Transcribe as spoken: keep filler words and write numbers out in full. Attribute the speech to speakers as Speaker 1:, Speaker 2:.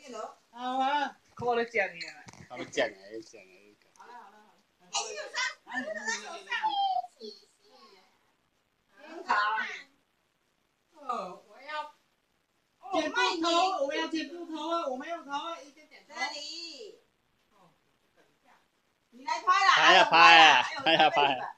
Speaker 1: 好啊，看你讲你啊。
Speaker 2: 他们讲哎讲哎。
Speaker 1: 好了好了好了。
Speaker 3: 一二三，我们手上一起写。
Speaker 1: 很好。哦，我要。剪布头，我们要剪布头啊！我们用头啊，一边剪头。
Speaker 3: 这里。哦，等一下。你来拍啦！
Speaker 2: 拍呀拍呀，拍呀拍呀。